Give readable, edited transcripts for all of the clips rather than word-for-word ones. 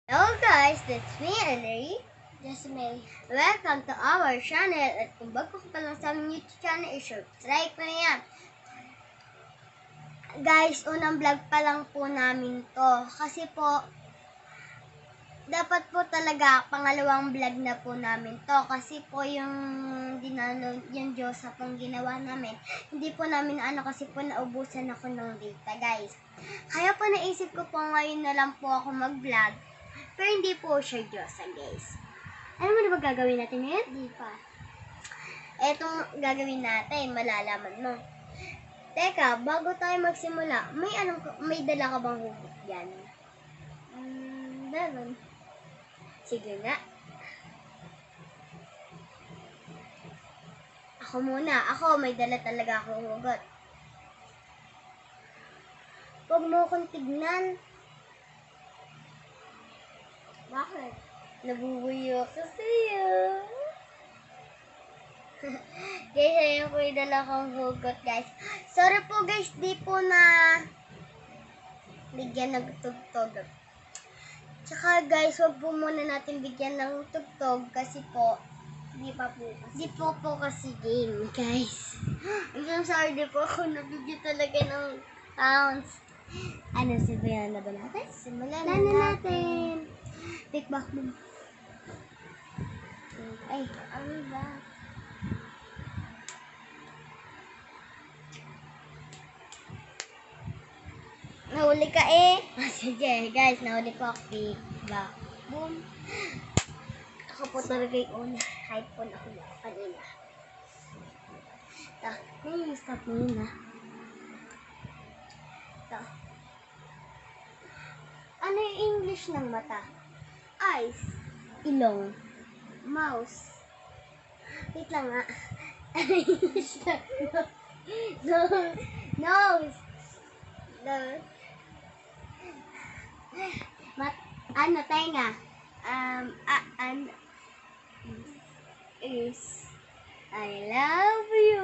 Hello guys, that's me, Ellery. Jessy. Welcome to our channel. At kung bago ka pa lang sa aming YouTube channel, i-subscribe mo na yan. Guys, unang vlog pa lang po namin to. Kasi po, dapat po talaga pangalawang vlog na po namin to. Kasi po yung Diyos sa pong ginawa namin, hindi po namin kasi po naubusan ako ng data guys. Kaya po naisip ko po ngayon na lang po ako mag-vlog. Pero hindi po siya Diyosa, guys. Ano mo na ba gagawin natin ngayon? Di pa. Etong gagawin natin, malalaman mo. Teka, bago tayo magsimula, may dala ka bang hugot yan? Meron. Sige nga. Ako muna. May dala talaga akong hugot. Huwag mo akong tignan. Bakit? Nabubuyo ko sa'yo. Guys, ayun po yung dala kong hugot, guys. Sorry po, guys, di po na bigyan ng tugtog. Tsaka, guys, wag po muna natin bigyan ng tugtog kasi po, di po kasi game, guys. I'm sorry, di po ako nabigyan talaga ng pounds. Simulan na ba natin? Simulan na natin. Take back mo. Ay, ano ba? Nahuli ka eh. Sige, guys, nahuli po ako. Take back. Boom. Ako po talaga yung una. Kahit po na ako kanina. Ito. Stop mo yun ha. Ito. Ano yung English ng mata? Eyes, ilong, mouse. Wait lang nga. Nose. Tenga. Is I love you.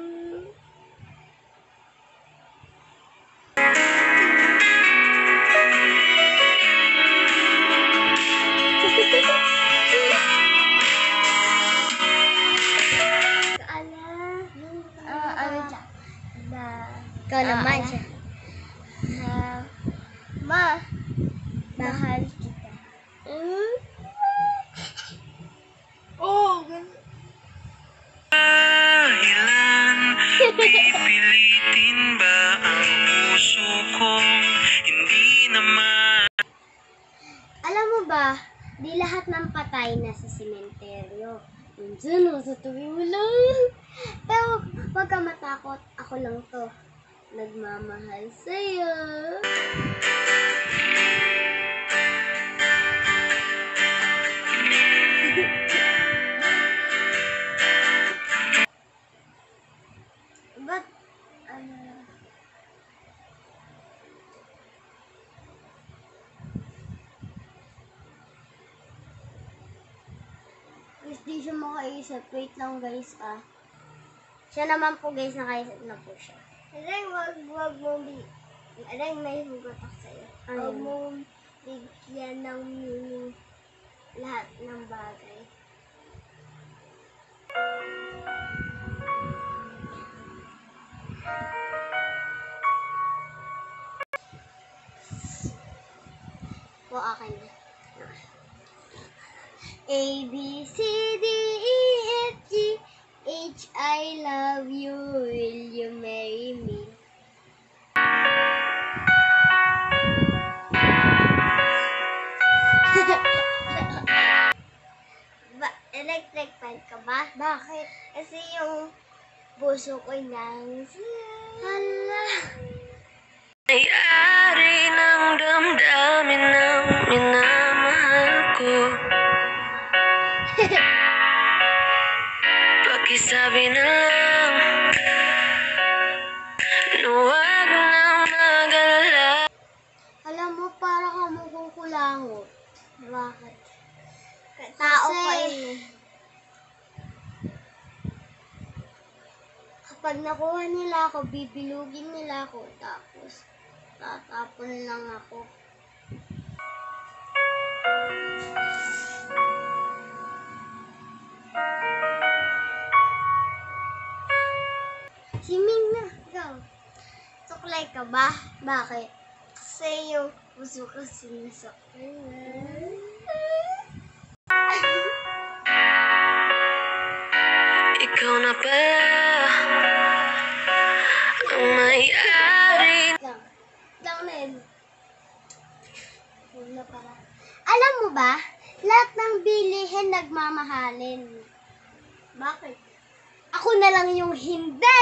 Ikaw naman siya. Mahal kita. Oh, pipilitin ba ang puso kong hindi naman? Alam mo ba, di lahat ng patay na sa sementeryo. Minsan, sa tuwi mo lang. Pero, huwag ka matakot. Ako lang to. Nagmamahal sa'yo. But, guys, di siya makaisip. Wait lang guys Siya naman po guys, nakaisip na po siya. Wag mo may hugot ako sa'yo. Wag mo bigyan ng meaning lahat ng bagay. Akin na. A, B, C, D, E, F, G, H, I love you. Will you marry me? Electric fan ka ba? Bakit? Kasi yung puso ko nang hala. Ay-ari ng damdamin ng minamahal ko. Pakisabi na lang huwag nang mag-alala. Alam mo, para ka makukulangot. Bakit? Tao ka eh. Kapag nakuha nila ako, bibilugin nila ako. Tapos, tatapon lang ako. ka ba? Bakit? Kasi yung puso ko sinasaktan. Ikaw na pala ang may-ari. Lang na yun. Wala para. Alam mo ba, lahat ng bilihin nagmamahalin. Bakit? Ako na lang yung hindi!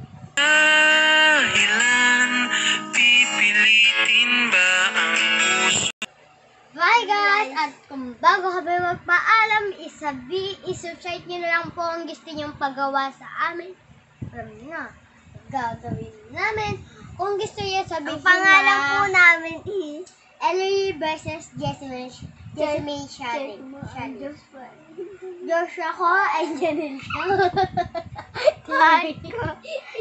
Dahilan, pipilitin ba ang puso? Bye guys! At kung bago ka ba magpaalam, isushout nyo na lang po ang gusto nyong pagawa sa amin. Alam na, gagawin namin. Kung gusto nyo sabihin Ang pangalan na, po namin is Ellery versus Jessy Josh ako ay Janelle siya.